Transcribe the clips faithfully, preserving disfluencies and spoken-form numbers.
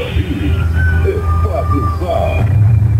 Pires e Fábio Sá.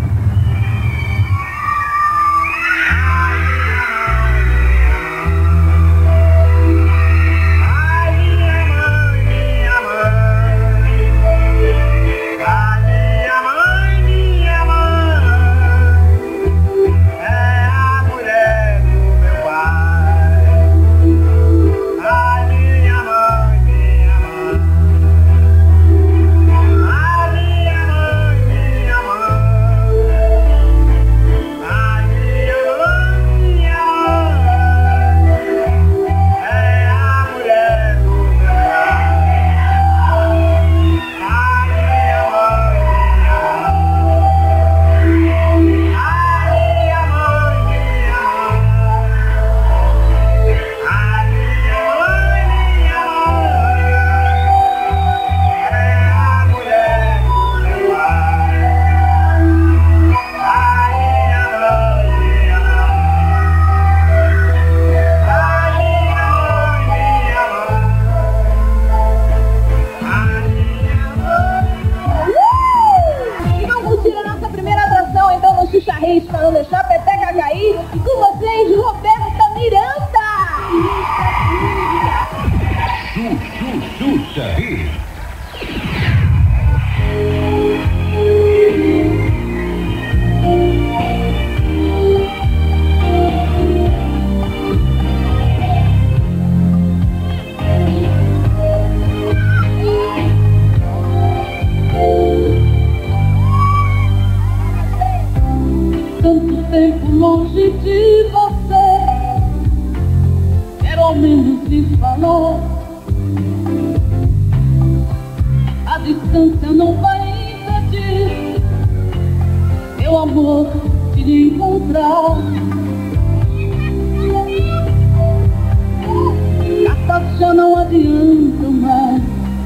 Para não deixar a peteca cair, com vocês, Roberta Miranda! Xuxa Hits. Tanto tempo longe de você, quero ao menos lhe falar. A distância não vai impedir meu amor de lhe encontrar. Cartas já não adiantam mais,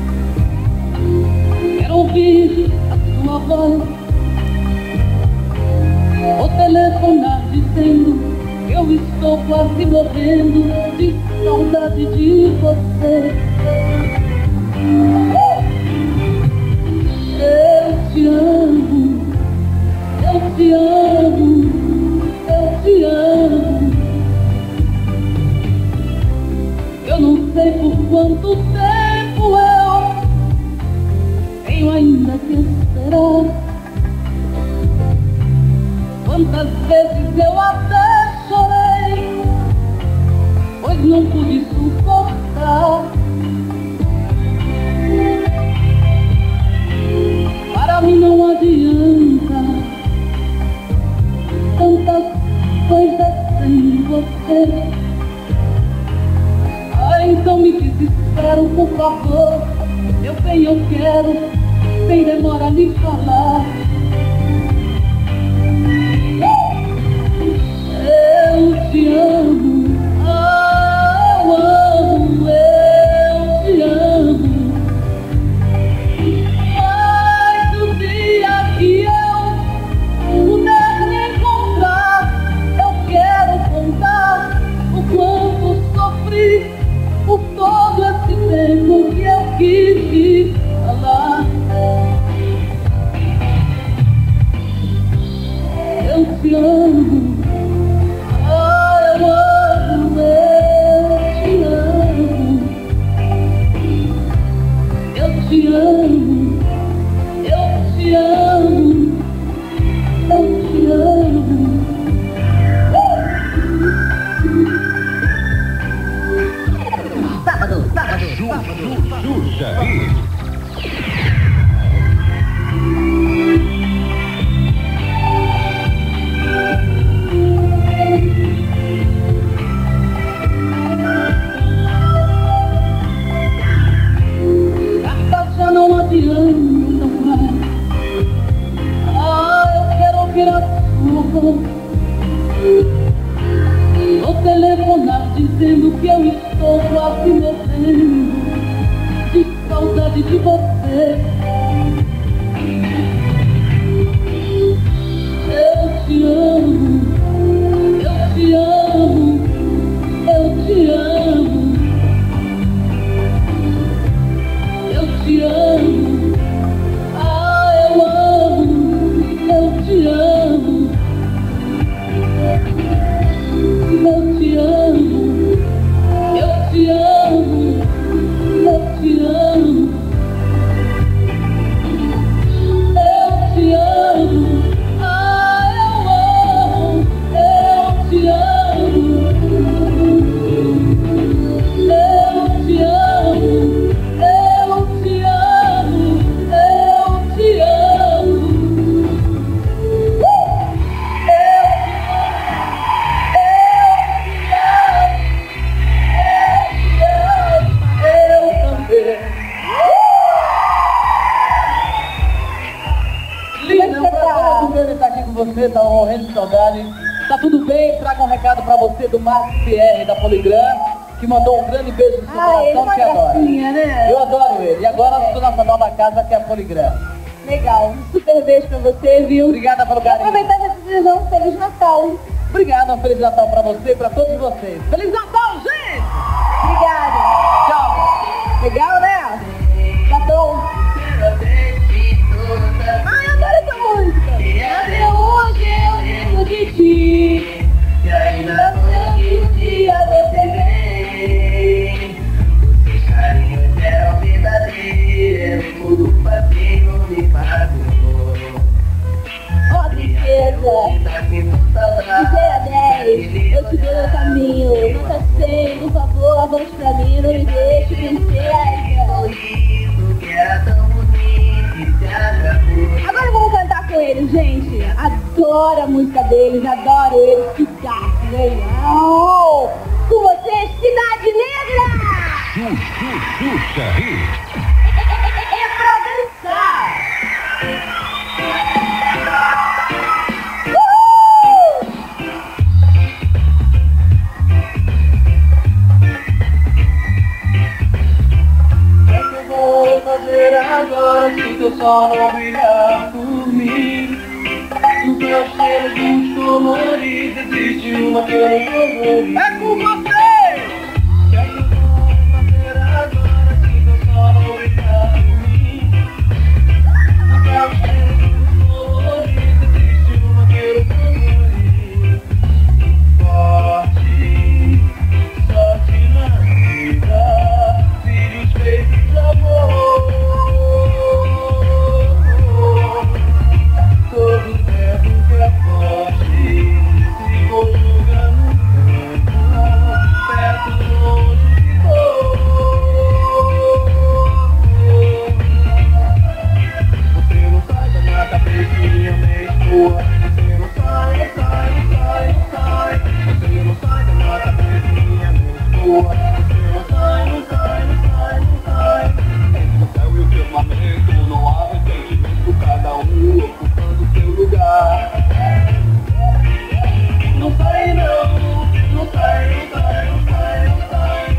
quero ouvir a sua voz. Vou telefonar dizendo que eu estou quase morrendo de saudade de você. Eu te amo, eu te amo, eu te amo. Eu não sei por quanto tempo eu tenho ainda que esperar. Quantas vezes eu até chorei, pois não pude suportar. Para mim não adianta tantas coisas sem você. Ah, então me desespero, por favor. Eu bem, eu quero, sem demora lhe falar. Eu te amo, ah, eu amo, eu te amo. Mas o dia que eu puder me encontrar, eu quero contar o quanto sofri por todo esse tempo que eu quis te falar. com você, tava morrendo de saudade. Tá tudo bem? Traga um recado pra você do Marcos Pierre da Poligram, que mandou um grande beijo no seu Ah, ele coração, é que uma adora. gracinha, né? Eu adoro ele. E agora a nossa nova casa, que é a Poligram. Legal, um super beijo pra você, viu? Obrigada pelo E carinho. aproveitar essa decisão, um Feliz Natal. Obrigado, um Feliz Natal pra você e pra todos vocês. Feliz Natal, gente! Obrigada. Tchau! Legal, né? Tá bom. Ai, eu adoro essa música. Até hoje eu lembro de ti. E ainda não um dia você vem. Os carinhos eram verdadeiros, tudo passinho me pagou. Ó, tristeza. Tá com saudade. De zero a dez, eu te dou meu caminho. Nota cem, por favor, avance pra mim. Não me deixe, princesa. Sorriso que era tão bonito e se acabou. Agora vamos cantar com eles, gente. Adoro a música deles, adoro eles. Que gato, legal. Com vocês, Cidade Negra. Xuxa Hits. É pra dançar. Uhul! O que eu vou fazer agora se teu sol não brilhar por mim? No teu cheiro de uns coloridos existe uma que eu não colori. É com você! O que é que eu vou fazer agora se teu sol não brilhar por mim? No teu cheiro de uns coloridos existe uma que eu não colori. Forte, sorte na vida, filhos feitos de amor. Todo tempo que é forte se conjuga no tempo, perto, longe de dor. Você não sai da minha cabecinha, nem escoa. Você não sai, não sai, não sai, não sai. Você não sai da minha cabecinha, nem escoa. Você não sai, não sai, não sai, não sai. Entre o céu e o firmamento não há ressentimento, cada um ocupando seu lugar. Não sai não, não sai, não sai, não sai, não sai.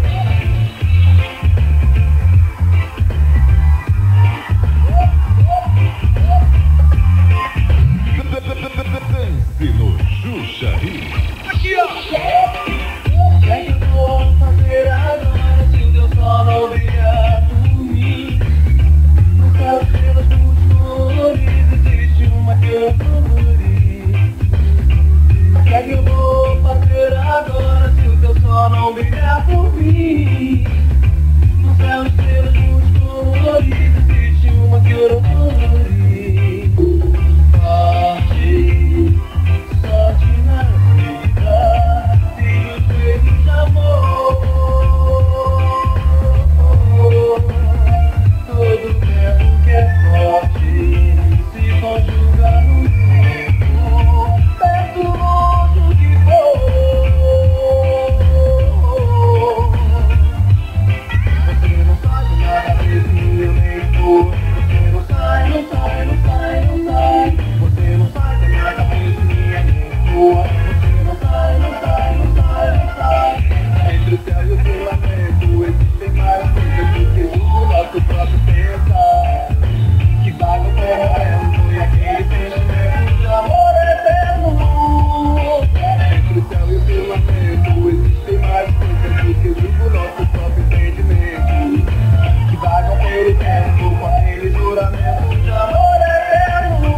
Dance no Xuxa Hits. Aqui, ó! O que é que eu vou fazer agora se o teu sol não brilhar por mim? No céu estrelas muito coloridas existe uma que eu colori. O que é que eu vou fazer agora se o teu sol não brilhar por mim? No céu estrelas muito coloridas existe uma que eu não colori. Sorte, sorte na vida, filhos feitos de amor. Todo tempo que é forte se conjuga no tempo, perto, longe de dor. Você não sai da minha cabecinha, nem por. Você não sai, não sai, não sai, não sai. Você não sai da minha cabecinha, nem por. Você não sai, não sai, não sai, não sai. Entre o céu e o firmamento existem mais coisas do que o nosso próprio pensar. Que vaga o vento e aquele sentimento de amor eterno. Entre o céu e o firmamento existem mais coisas do que o nosso próprio entendimento. Que vagam pelo tempo com aquele juramento de amor eterno.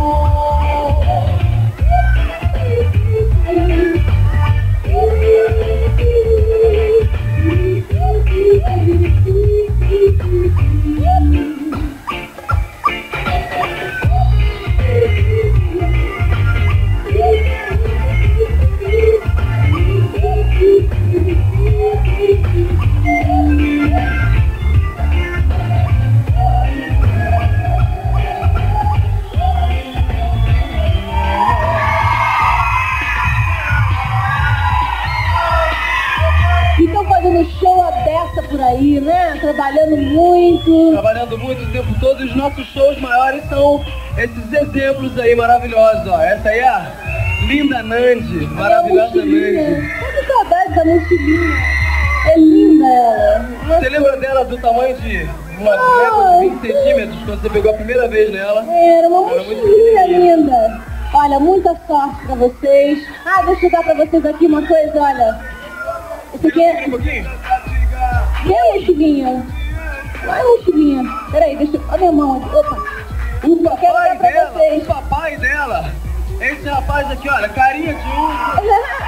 Então fazendo show a beça por aí, né? Trabalhando muito. Trabalhando muito o tempo todo, e os nossos shows maiores são esses exemplos aí maravilhosos, ó. Essa aí é a linda Nandi, maravilhosa Nandi. Tô com saudade da mochilinha. É linda ela. Você lembra dela do tamanho de uma boneca de vinte centímetros, quando você pegou a primeira vez nela? Era uma Era muito mochilinha pequenininha. linda. Olha, muita sorte pra vocês. Ah, deixa eu dar pra vocês aqui uma coisa, olha. Isso aqui é... Um pouquinho? Que mochilinha? Não é mochilinha. Peraí, deixa eu... Olha a minha mão aqui. Opa. O Eu quero papai dar pra dela, vocês. o papai dela. Esse rapaz aqui, olha, carinha de urso.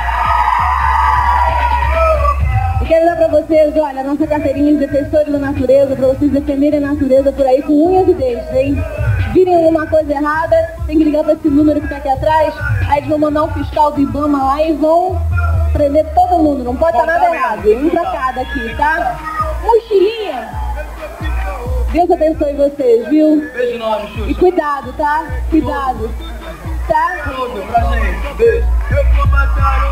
Eu quero dar pra vocês, olha, a nossa carteirinha de defensores da natureza, pra vocês defenderem a natureza por aí com unhas e dentes, hein? Virem alguma coisa errada, tem que ligar pra esse número que tá aqui atrás, aí eles vão mandar um fiscal do Ibama lá e vão prender todo mundo, não pode estar nada errado, um pra cada aqui, tá? Mochilinha! Deus abençoe vocês, viu? Beijo enorme, Xuxa. E cuidado, tá? Cuidado, tá? Tudo pra gente. Beijo. Eu vou matar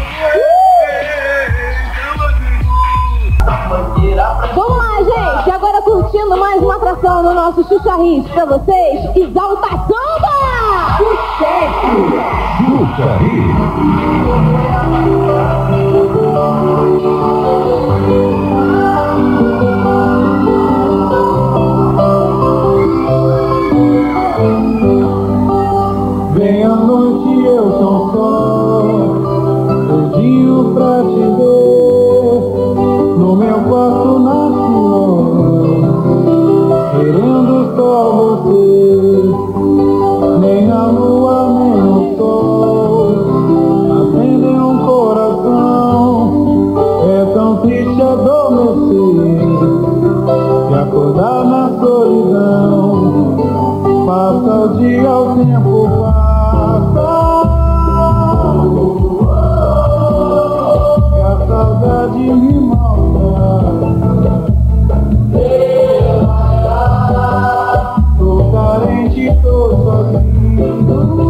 Vamos lá, gente! Agora curtindo mais uma atração no nosso Xuxa Hits pra vocês, Exalta Samba! Sucesso! Xuxa Vem à noite, eu tão só, doidinho pra te ver, no meu quarto na flor, querendo só você, nem a lua, nem o sol, acendem um coração, é tão triste adormecer, e acordar na solidão, passa o dia, o tempo passa. E a saudade me maltrata. Tô carente, tô sozinho.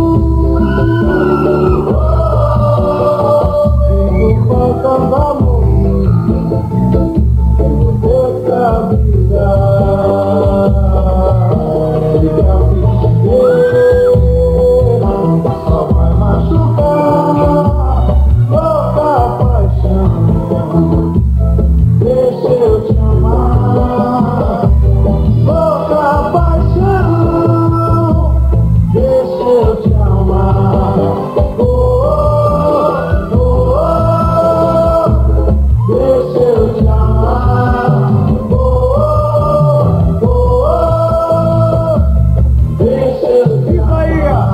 Sinto falta do amor que você sabe dar. Só vai machucar louca paixão. Deixa eu te amar, louca paixão. Deixa eu te amar, oh, oh, oh. Deixa eu te amar, oh, oh, oh. Deixa eu te amar.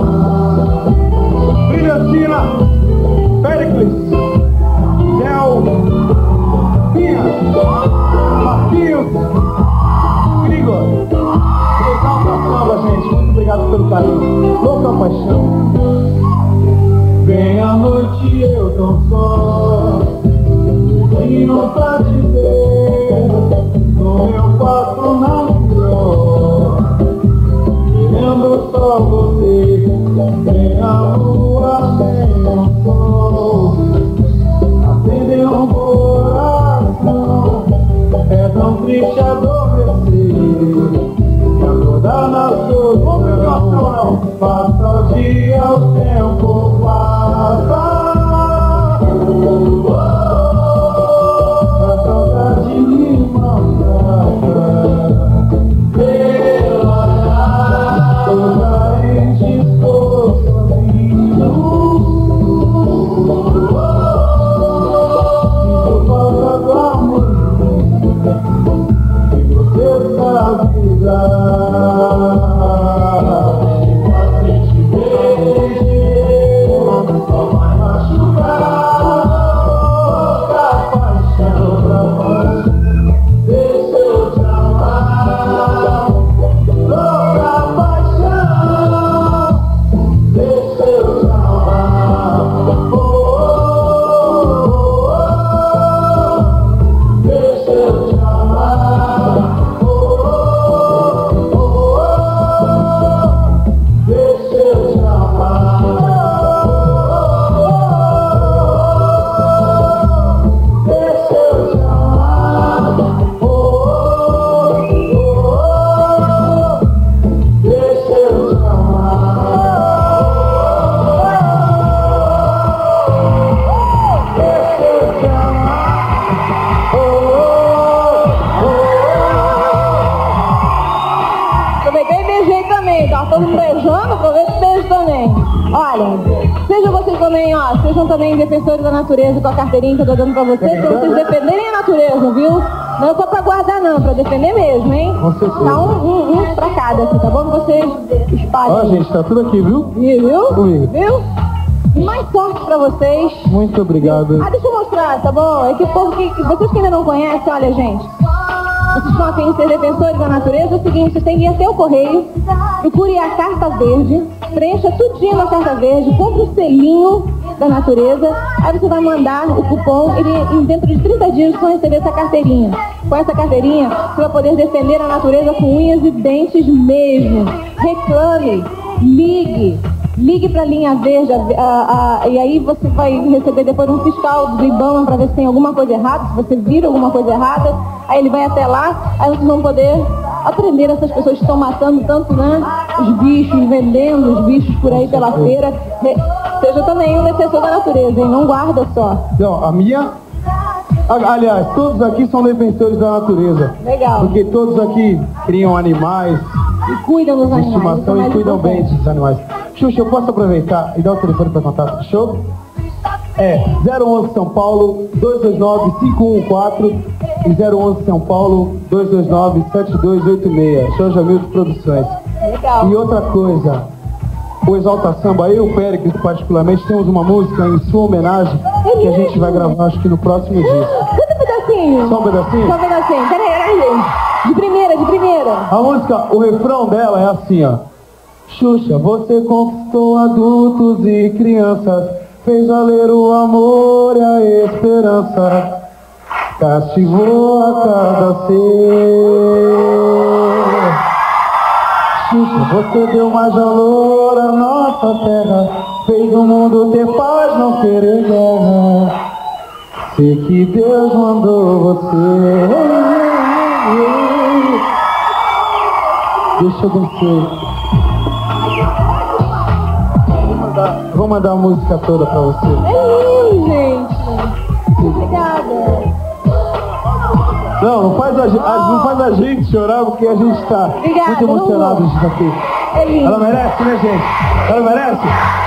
Brilhantina, Péricles, Del, Pinha, Marquinhos, Grigor. Exalta Samba, gente. Muito obrigado pelo carinho. Louca paixão. Vem à noite, eu tão só, doidinho pra te ver, no meu quarto na flor, querendo só você, nem a lua, nem o sol, acender um coração, é tão triste adormecer, e acordar na solidão, passa o dia, o tempo passa. A saudade me maltrata. Tô carente, estou sozinho. Sinto falta do amor que você sabe dar. E quando te beijo, só vai machucar louca paixão pra nós. Deixa eu te amar, louca paixão. todo mundo beijando, aproveita e beijo também. Olha, sejam vocês também, ó, sejam também defensores da natureza com a carteirinha que eu tô dando pra vocês, pra vocês defenderem a natureza, viu? Não é só pra guardar não, pra defender mesmo, hein? Com certeza. Tá um, um, um pra cada aqui, tá bom? Vocês espalhem. Ó, gente, tá tudo aqui, viu? Viu? Comigo. Viu? E mais sorte pra vocês. Muito obrigado. Ah, deixa eu mostrar, tá bom? É que o povo que, que vocês que ainda não conhecem, olha, gente. Vocês estão afim de ser defensores da natureza, é o seguinte, você tem que ir até o correio, procure a carta verde, preencha tudinho na carta verde, compre o selinho da natureza, aí você vai mandar o cupom e, e dentro de trinta dias você vai receber essa carteirinha. Com essa carteirinha, você vai poder defender a natureza com unhas e dentes mesmo. Reclame, ligue. Ligue para a linha verde, a, a, a, e aí você vai receber depois um fiscal do IBAMA para ver se tem alguma coisa errada, se você vira alguma coisa errada, aí ele vai até lá, aí vocês vão poder aprender essas pessoas que estão matando tanto, né, os bichos, vendendo os bichos por aí pela feira. Seja também um defensor da natureza, hein? Não guarda só. Não, a minha... Aliás, todos aqui são defensores da natureza. Legal. Porque todos aqui criam animais, e cuidam dos de animais. estimação e cuidam bem dos animais. Xuxa, eu posso aproveitar e dar o telefone para contato? Show? É zero onze São Paulo dois dois nove cinco um um quatro e zero onze São Paulo dois dois nove sete dois oito seis. Show Jamilton Produções. Legal. E outra coisa, o Exalta Samba, eu e o Péricles particularmente temos uma música em sua homenagem que a gente vai gravar acho que no próximo dia. Canta um pedacinho. Só um pedacinho? Só um pedacinho. Peraí, peraí, gente. De primeira, de primeira. A música, o refrão dela é assim, ó. Xuxa, você conquistou adultos e crianças, fez valer o amor e a esperança, castigou a cada ser. Xuxa, você deu mais valor à nossa terra, fez o mundo ter paz, não querer guerra. Sei que Deus mandou você. Deixa eu descer. Vou mandar a música toda pra você. É lindo, gente. Obrigada. Não, não faz a, a, não faz a gente chorar porque a gente tá Obrigada, muito emocionado de estar aqui. É lindo. Ela merece, né, gente? Ela merece?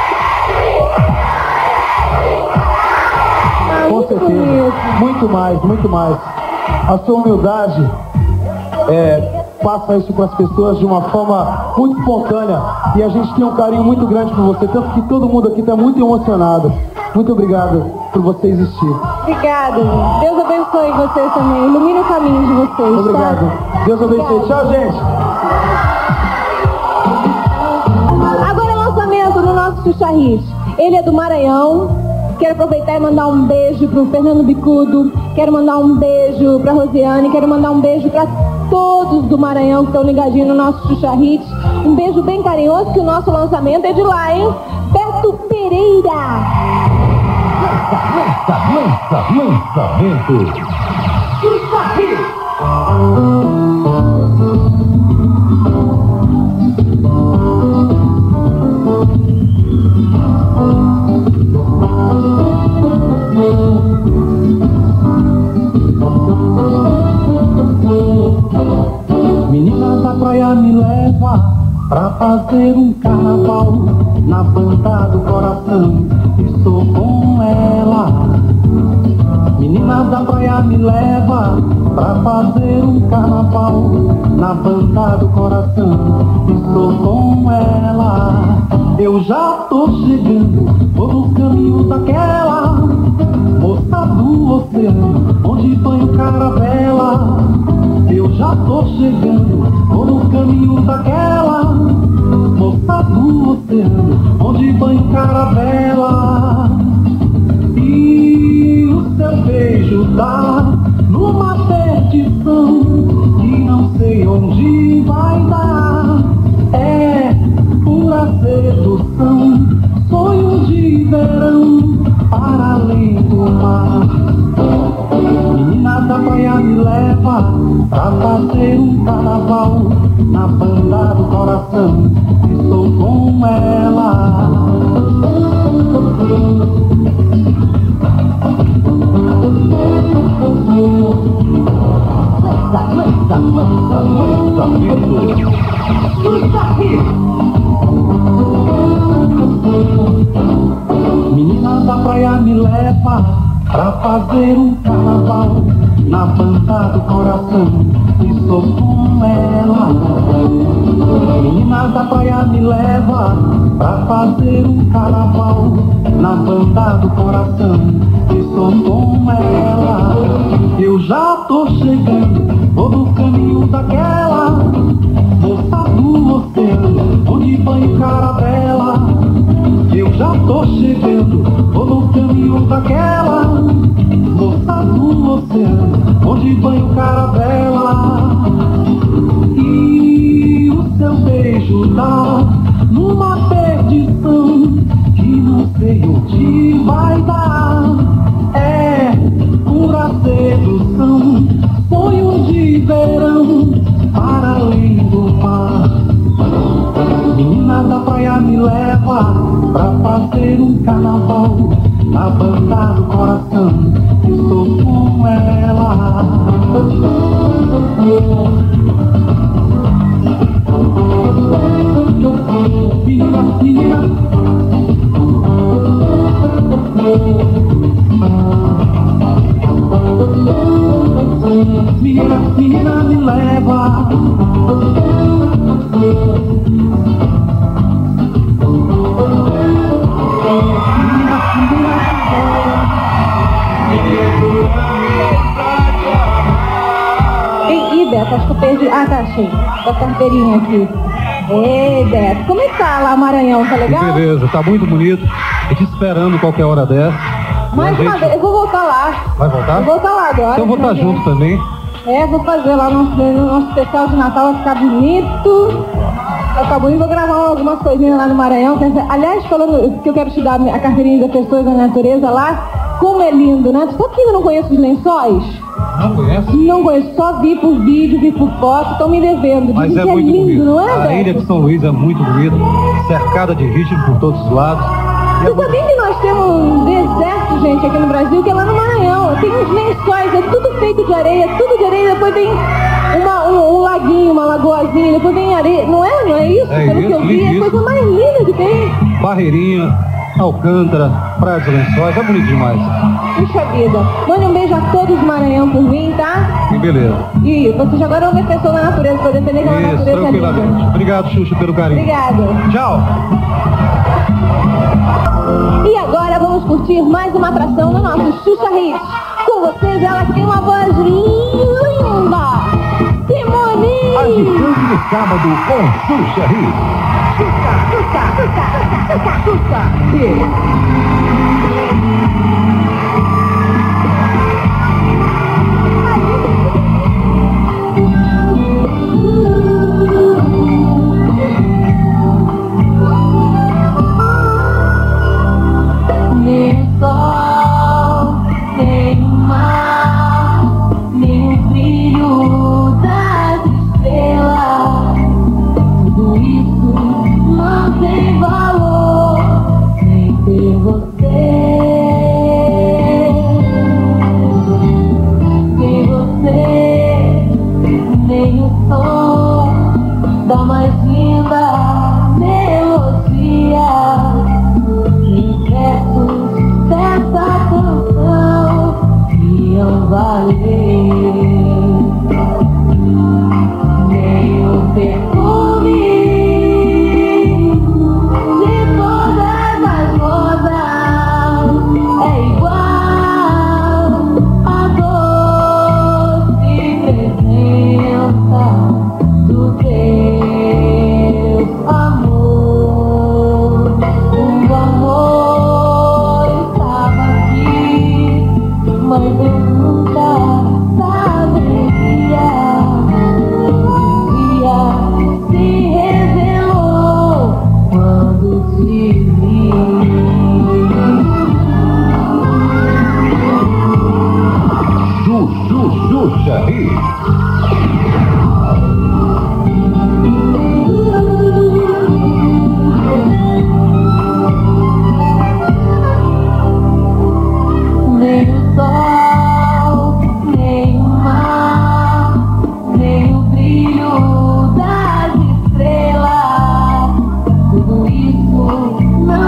Ah, Com muito certeza. bonito. Muito mais, muito mais. A sua humildade é, passa isso com as pessoas de uma forma muito espontânea e a gente tem um carinho muito grande por você, tanto que todo mundo aqui está muito emocionado. Muito obrigado por você existir. Obrigada. Deus abençoe vocês também. Ilumine o caminho de vocês. Obrigado. Tá? Deus abençoe. Tchau, gente. Agora é o lançamento do nosso Xuxa Hits. Ele é do Maranhão. Quero aproveitar e mandar um beijo pro Fernando Bicudo. Quero mandar um beijo pra Rosiane. Quero mandar um beijo pra todos do Maranhão que estão ligadinhos no nosso Xuxa Hits. Um beijo bem carinhoso, que o nosso lançamento é de lá, hein? Beto Pereira. Lança, lança, lançamento. Xuxa Hits. Menina da praia me leva pra fazer um carnaval na banda do coração, estou com ela. Menina da praia me leva pra fazer um carnaval na banda do coração, estou com ela. Eu já tô chegando, vou no caminho daquela moça do oceano, onde banho caravela. Eu já tô chegando, vou no caminho daquela moça do oceano, onde banho caravela. E o seu beijo dá numa perdição que não sei onde vai dar. É pura sedução, sonho de verão para além do mar. Menina da praia me leva pra fazer um carnaval na banda do coração, estou com ela. Lança, lança, lança, lançamento. Xuxa Hits. fazer um carnaval na banda do coração, e sou com ela. Meninas da praia me leva pra fazer um carnaval na banda do coração, e sou com ela. Eu já tô chegando, vou no caminho daquela moça do oceano, onde banho caravela. Eu já tô chegando, vou no caminho daquela moça do oceano, onde banho caravela. E o seu beijo dá numa perdição que não sei onde vai dar. É pura sedução, sonho de verão para além do mar. Menina da praia me leva pra fazer um carnaval na banda do coração, estou com ela. Menina, menina, menina, menina me leva. Ih, Beto, acho que eu perdi. Ah, tá, achei. A carteirinha aqui. Ei, Beto, como é que tá lá o Maranhão? Tá legal? Que beleza, tá muito bonito. E te esperando qualquer hora dessa. Mais uma vez, eu vou voltar lá. Vai voltar? Eu vou voltar lá agora. Então eu vou estar junto também. É, vou fazer lá nosso, nosso especial de Natal, vai ficar bonito. Acabou e vou gravar algumas coisinhas lá no Maranhão. Aliás, falando que eu quero te dar a carteirinha de Defensores da Natureza lá, como é lindo, né? Tu sabe que eu não conheço os lençóis? Não conhece? Não conheço, só vi por vídeo, vi por foto, estão me devendo. Mas Dizem é que é muito lindo, bonito. não é, A Beto? ilha de São Luís é muito bonita, cercada de ritmo por todos os lados. E é Tu sabia que nós temos um deserto, gente, aqui no Brasil, que é lá no Maranhão. Tem uns lençóis, é tudo feito de areia, tudo de areia, depois tem uma, um, um laguinho, uma lagoazinha, depois tem areia. Não é? Não é isso? É Pelo isso, que eu vi, é a isso. coisa mais linda que tem. Barreirinha, Alcântara, Praia dos Lençóis, é bonito demais. Puxa vida. Mande um beijo a todos do Maranhão por mim, tá? Que beleza. E vocês agora vão defensor da natureza, para defender aquela Isso, natureza tranquilamente. linda. Obrigado, Xuxa, pelo carinho. Obrigada. Tchau. E agora vamos curtir mais uma atração no nosso Xuxa Hits. Com vocês, ela que tem uma voz linda. Simone! Agitando no sábado com Xuxa Hits. Xuxa, Xuxa, Xuxa, Xuxa, Xuxa. Nem o sol, nem o mar, nem o brilho das estrelas, tudo isso não tem valor sem ter você. Sem você, nem o som da mais linda melodia, nem versos dessa canção iam valer, nem o perfume de todas as rosas é igual a doce presença do teu amor. O amor estava aqui, mas eu nunca saberia. Um dia se revelou quando te vi. Xuxa, Xuxa Hits. Nem o sol, nem o mar, nem o brilho das estrelas, tudo isso não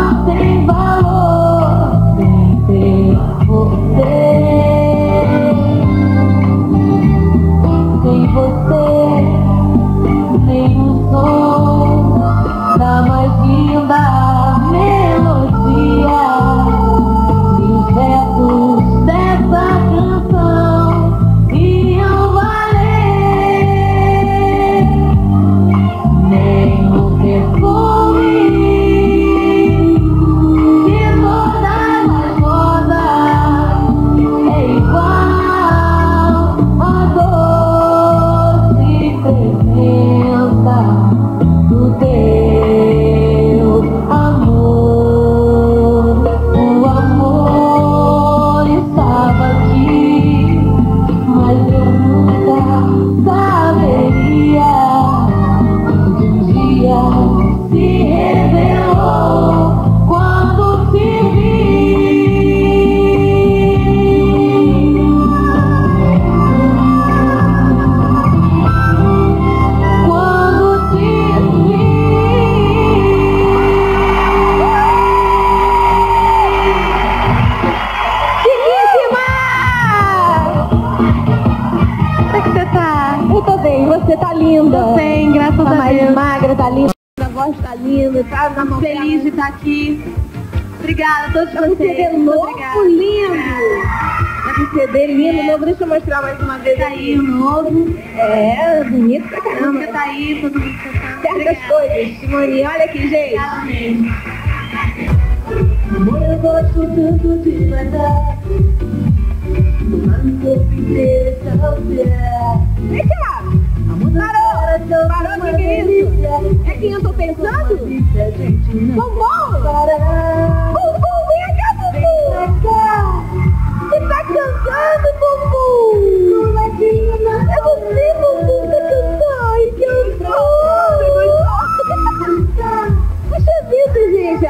feliz de estar aqui. Obrigada a todos Tá com vocês. C D Muito novo, obrigada. lindo. Tá com C D lindo, novo. Deixa eu mostrar mais uma vez Tá aí o novo. É, bonito pra caramba. Música tá aí, todo mundo cantando. Certas Obrigada. coisas. Simone, olha aqui, gente. Obrigada mesmo. Amor, eu gosto tanto de guardar tomar no corpo inteiro esse alcer. Vem cá. Parou. Parou, o que, que é isso? É quem eu tô pensando? Bombom. Bombom, vem cá, Bombom. Você tá cantando, Bombom. É você, Bombom, tá cantando. Ai, que horror. Puxa vida, gente.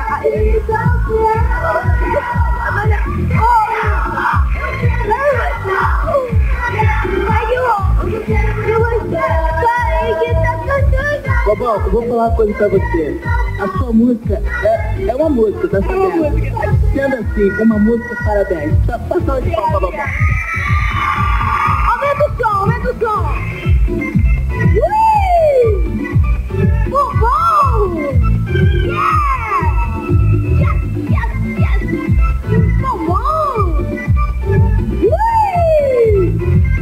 Bobão, eu vou falar uma coisa pra você. A sua música é, é uma música, tá sabendo? Sendo assim, uma música, parabéns. Só só de palma, Bobão. Aumenta o som, aumenta o som. Ui! Bombom! Yeah! Yes, yes, yes! Bombom! Ui!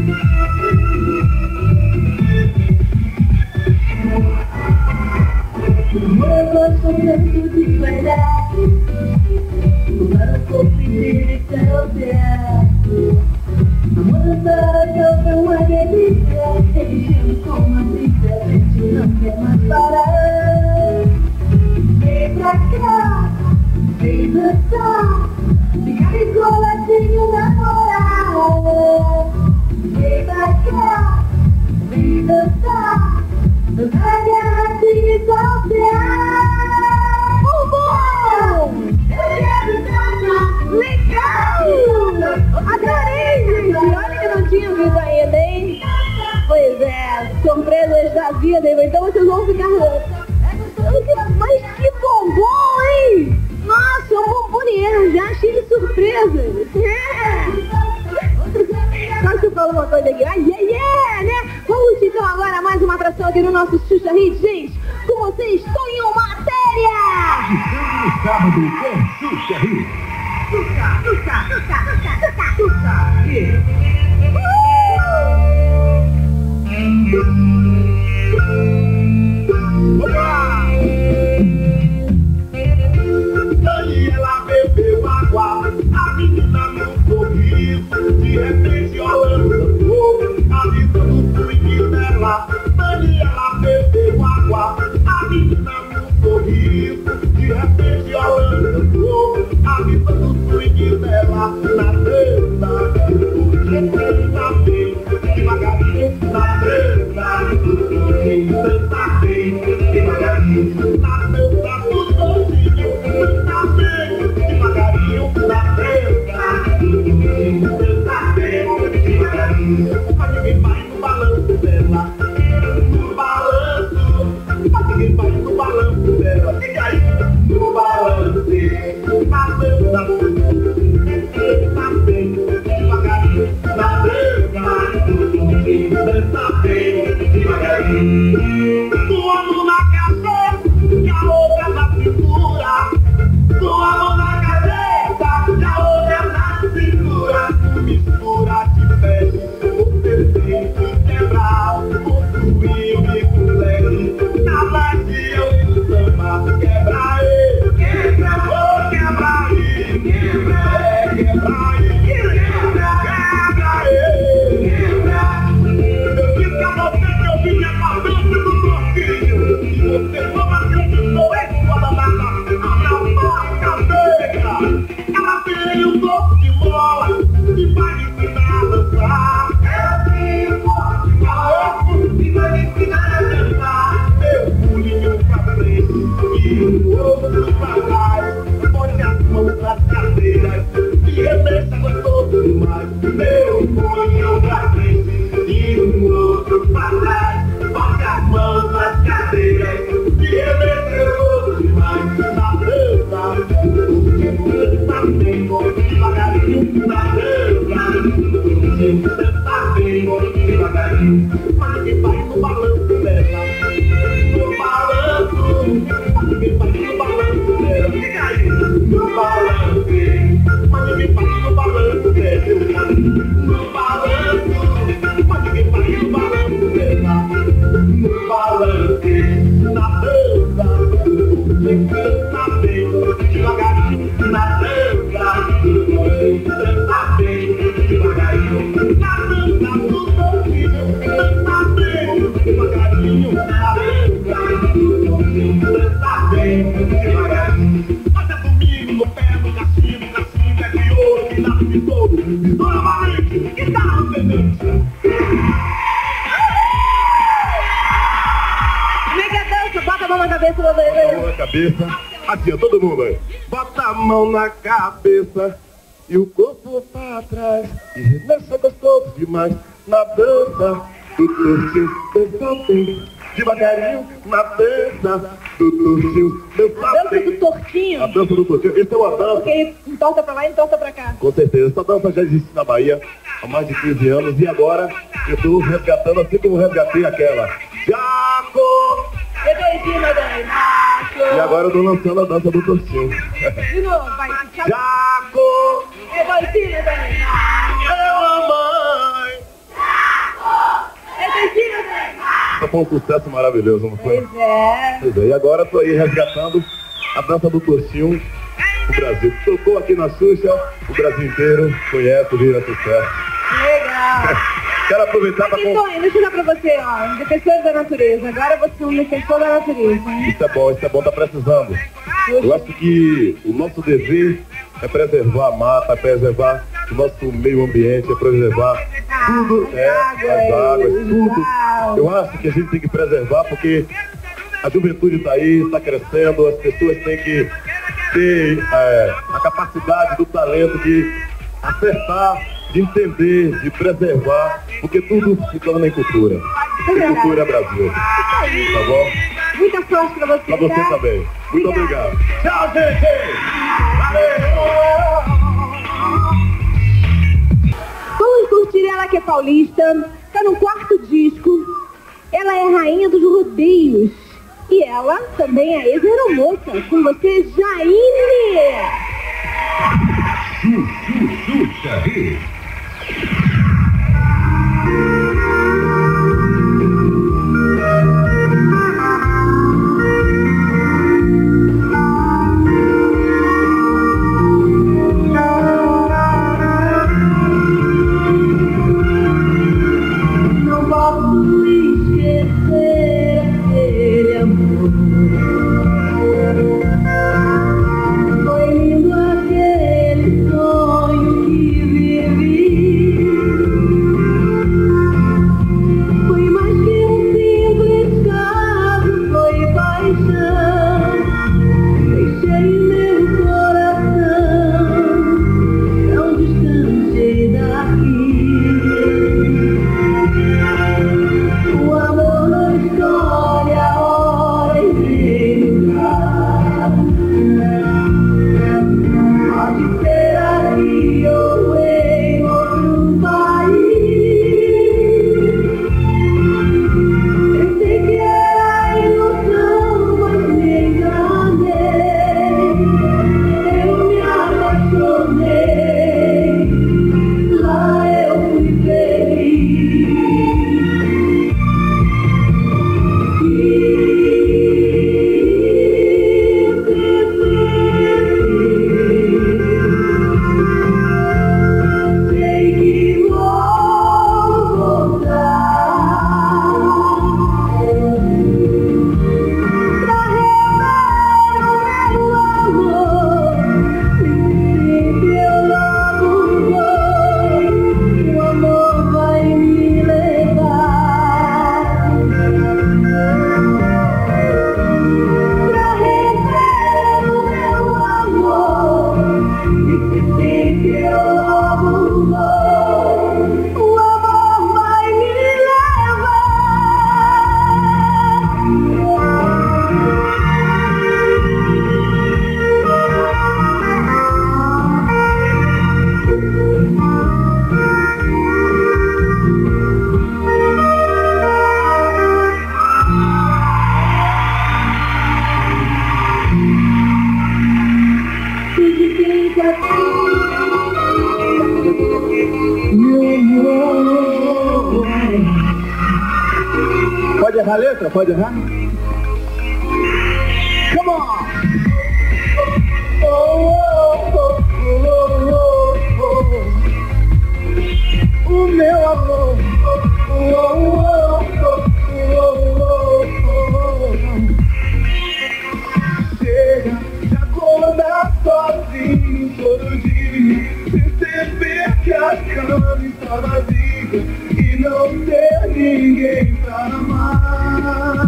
Eu gosto tanto de guardar tomar o corpo inteiro esse alcer. Amor, eu sou uma delícia, enchendo com uma brisa, a gente não quer mais parar. Vem pra cá, vem dançar, ficar encoladinho na moral. Vem pra cá, vem dançar, dançar agarradinho e saltear. Bombom! Eu quero dançar. Legal! Adorei, gente! Olha que eu não tinha visto ainda, hein? Pois é, surpresas da vida, então vocês vão ficar... Mas que bombom, hein? Nossa, um bombonier, já cheio de surpresas! É. Só que eu falo uma coisa aqui, ai, yeah, yeah, né? Vamos então agora mais uma atração aqui no nosso Xuxa Hits, gente! Com vocês, Toninho Matéria! No sábado com Xuxa Hits. Tuca, tuca, tuca, tuca, tuca, tuca. Daniela bebeu água, a menina não sorriu. De repente, Orlando cantou, avisando o swing dela. Daniela bebeu água, a menina não sorriu. De repente, Orlando cantou, avisando o swing dela. Na dança, dança bem, devagarinho. Na dança, dança bem, devagarinho. Na dança, tudo doidinho, dança bem, devagarinho. Na dança, dança bem, devagarinho. Mas ninguém vai no balanço dela, no balanço. Mas ninguém vai no balanço dela, fica aí, no balanço. Na dança, dança bem, devagarinho. Na dança, dança bem, devagarinho. Sua mão na cabeça e a outra na cintura. Sua mão na cabeça e a outra na cintura. Mistura de pele, você tem que quebrar. Construir o bico leve, na bacia o samba. Quebra ele, quebra, vou quebrar ele. Quebra, é quebrar ele, quebra, quebra ele. Quebra. Eu disse a você que eu vinha pra frente do bloquinho. E você não acreditou em sua danada. A minha porca negra, ela tem um corpo de mola e vai me ensinar a dançar. Ela tem um corpo de mola e vai me ensinar a dançar. Meu pulinho pra frente e o outro pra trás. Põe as mãos nas cadeiras e remexa gostoso demais. Meu pulinho pra frente e o outro pra trás. Põe as mãos nas cadeiras e remexa gostoso demais. Na dança, dança bem, devagarinho. Na dança, dança bem, devagarinho. Mas ninguém vai no balanço dela, no balanço. Mas ninguém vai no balanço na dança do torcinho, dança bem, devagarinho, na dança do torcinho, dança bem, devagarinho, na dança do torcinho, dança bem, devagarinho. Até domingo no pé do cachimbo, cachimbo é de ouro, que nasce de todo, estoura valente, que tá no tenente. Bota a mão na cabeça, Bota a mão na cabeça. Assim, ó, todo mundo aí. Bota a mão na cabeça e o corpo pra trás. E remexa gostoso demais na dança do torcinho. Dança bem, devagarinho na dança do torcinho. Dança a dança bem. do torcinho? A dança do torcinho. Essa é uma dança. Porque ele entorta pra lá e entorta pra cá. Com certeza. Essa dança já existe na Bahia há mais de quinze anos. E agora eu estou resgatando, assim como resgatei aquela. Jaco! Eu tô em cima daí, macho. E agora eu tô lançando a dança do torcinho. De novo, vai. Jaco! Eu tô em cima daí, macho. É mamãe! Jaco! Eu tô em cima daí, macho. Isso foi um sucesso maravilhoso, não foi? Pois é. Pois é. E agora eu tô aí resgatando a dança do torcinho no Brasil. Tocou aqui na Xuxa, o Brasil inteiro conhece, vira sucesso. Legal. Quero aproveitar para... Então, deixa eu dar pra você, ó, um defensor da natureza. Agora você é um defensor da natureza, hein? Isso é bom, isso é bom, tá precisando. Eu acho que o nosso dever é preservar a mata, é preservar o nosso meio ambiente, é preservar tudo, é, as águas, tudo. Eu acho que a gente tem que preservar porque a juventude está aí, está crescendo, as pessoas têm que ter é, a capacidade do talento de acertar, de entender, de preservar, porque tudo se torna em cultura. E cultura é Brasil. Tá bom? Muita sorte pra você, Pra você tá? também. Muito obrigado. Tchau, gente! Valeu! Vamos curtir ela que é paulista, tá no quarto disco. Ela é rainha dos rodeios. E ela também é ex-aeromoça. Com você, Jaine! Xuxa Hits. Não posso esquecer aquele amor. Foi lindo aquele sonho que vivi. Foi mais que um simples caso, foi paixão. Deixei meu coração tão distante daqui. O amor não escolhe a hora e nem lugar. Pode ser aqui ou em outro país. Pensei que era ilusão, mas me enganei. Eu me apaixonei, lá eu fui feliz. Sei que vou voltar pra rever o meu amor. Sempre eu logo vou, o amor vai me levar pra rever o meu amor. Sempre eu logo vou, o amor vai me Pode errar a letra? Pode errar? Come on! Oh, oh, ninguém pra amar.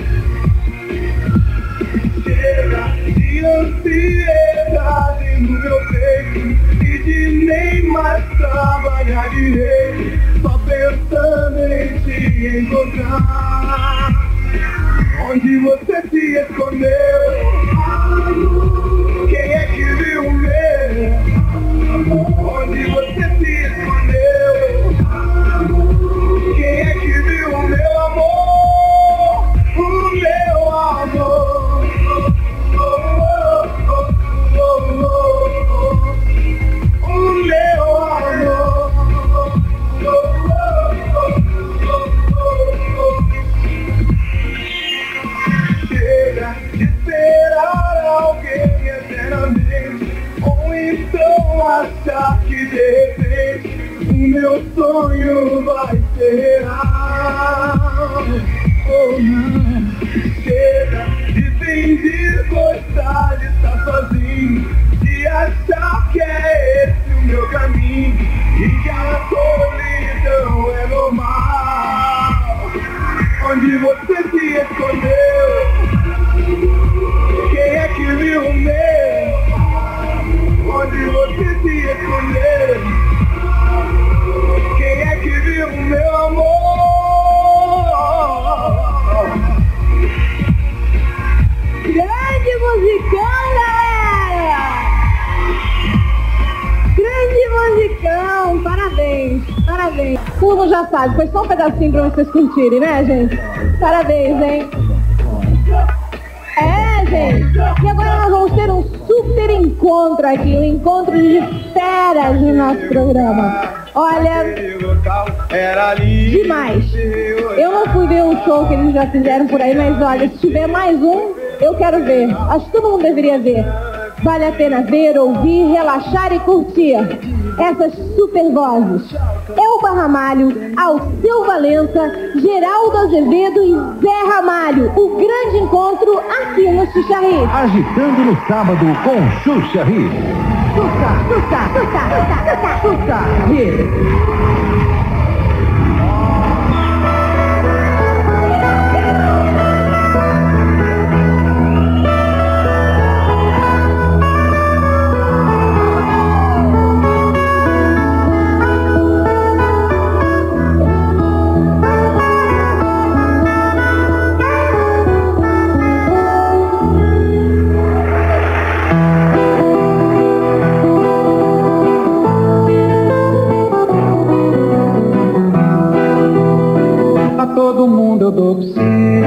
Chega de ansiedade no meu peito e de nem mais trabalhar direito, só pensando em te encontrar. Onde você se escondeu? Quem é que viu o meu? Onde você se escondeu? Quem é que viu o meu amor? O meu amor. Oh, oh, oh, oh, oh, oh. O meu amor. Oh, oh, oh, oh, oh. Chega de esperar alguém eternamente, ou então achar que de repente o meu sonho vai ser real. Oh não, chega de fingir gostar de estar sozinho, de achar que é esse o meu caminho e que a solidão é normal. Onde você se escondeu? Quem é que viu o meu? Onde você se escondeu? Quem é que viu o meu amor? Grande musicão, galera! Grande musicão! Parabéns, parabéns. Todo mundo já sabe, foi só um pedacinho pra vocês curtirem, né, gente? Parabéns, hein? É, gente. E agora nós vamos ter um super encontro aqui, um encontro de feras no nosso programa. Olha, demais. Eu não fui ver um show que eles já fizeram por aí, mas olha, se tiver mais um, eu quero ver. Acho que todo mundo deveria ver. Vale a pena ver, ouvir, relaxar e curtir essas super vozes. Elba Ramalho, Alceu Valença, Geraldo Azevedo e Zé Ramalho. O grande encontro aqui no Xuxa Hits. Agitando no sábado com Xuxa Hits. Xuxa, Xuxa, Xuxa, Xuxa, Xuxa Hits. Todo mundo eu dou psi,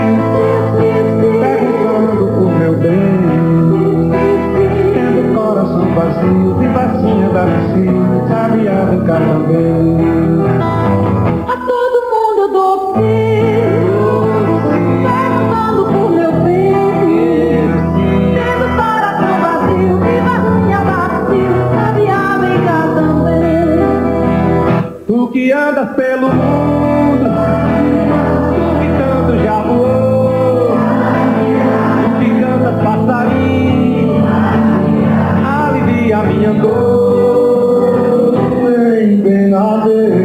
perguntando por meu bem, tendo coração vazio, vivacinha da Lucy, sabia brincar também. A todo mundo eu dou psi, perguntando por meu bem, tendo coração vazio, vivacinha da Lucy, sabia brincar também. Tu que andas pelo mundo, já voou, tu que canta passarinho, alivia minha dor, vem, vem a ver.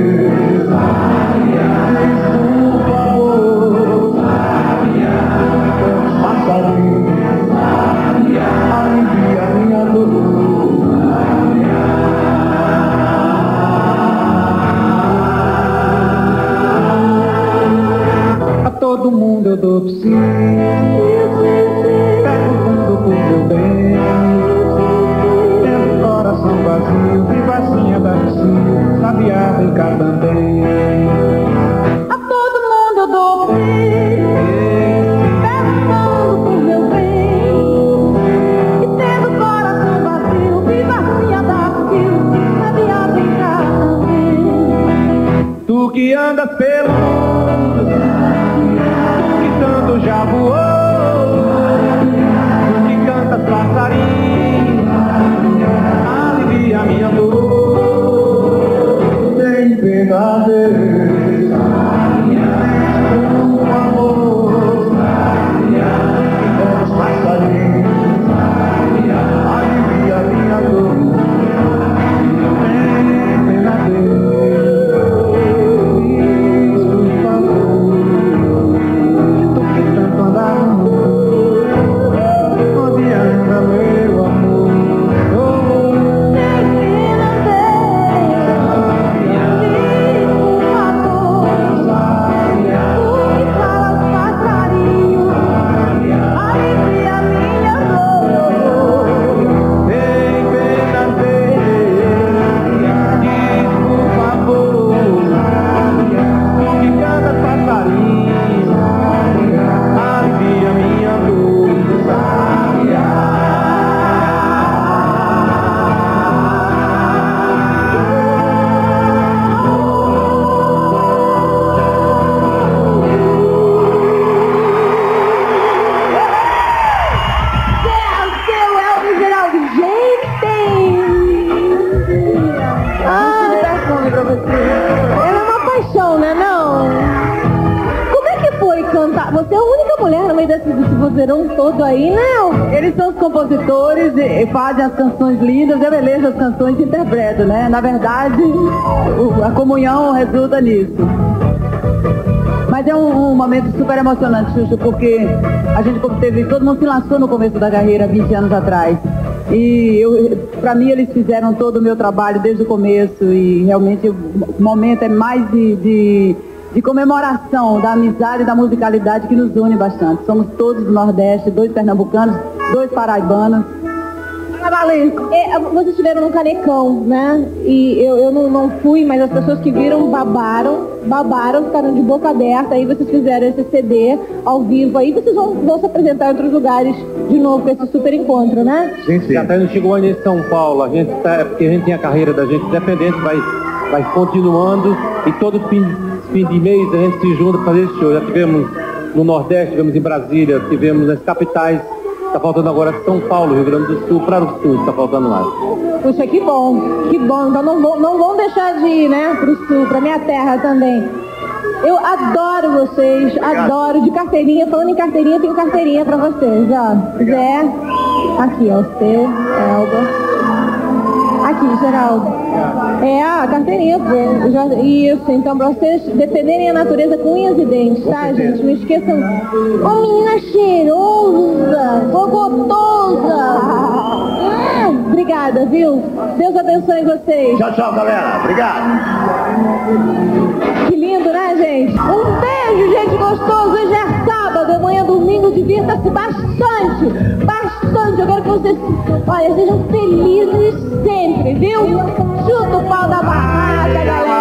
vozeirão todo aí, não? Eles são os compositores e fazem as canções lindas, eu elejo as canções e interpreto, né? Na verdade, o, a comunhão resulta nisso. Mas é um, um momento super emocionante, Xuxa, porque a gente teve, todo mundo se lançou no começo da carreira, vinte anos atrás. E eu, pra mim eles fizeram todo o meu trabalho desde o começo e realmente o momento é mais de, de, de comemoração da amizade e da musicalidade que nos une bastante. Somos todos do Nordeste, dois pernambucanos, dois paraibanos. É, vocês estiveram no Canecão, né? E eu, eu não, não fui, mas as pessoas que viram babaram, babaram, ficaram de boca aberta. Aí vocês fizeram esse C D ao vivo. Aí vocês vão, vão se apresentar em outros lugares de novo com esse super encontro, né? Sim, sim. Até não chegou ainda em São Paulo. A gente tá, porque a gente tem a carreira da gente independente, vai, vai continuando. E todo fim, fim de mês a gente se junta para fazer esse show. Já tivemos no Nordeste, tivemos em Brasília, tivemos nas capitais. Está faltando agora São Paulo, Rio Grande do Sul, para o Sul, está faltando lá. Puxa, que bom, que bom. Então não vão, não vão deixar de ir, né, para o Sul, para minha terra também. Eu adoro vocês, Obrigado. adoro. De carteirinha, falando em carteirinha, tenho carteirinha para vocês, ó. Zé, aqui, ó, você, Elba. Aqui, Geraldo. É, a carteirinha, pô. Já, isso, então pra vocês defenderem a natureza com unhas e dentes, tá, gente? Não esqueçam. Ô, menina cheirosa, gogotosa. Hum, obrigada, viu? Deus abençoe vocês. Tchau, tchau, galera. Obrigado. Que lindo, né, gente? Um beijo, gente gostoso. Hoje é sábado, amanhã domingo, divirta-se bastante. Bastante. Eu quero que vocês, olha, sejam felizes sempre, viu? Chuta o pau da barraca, galera.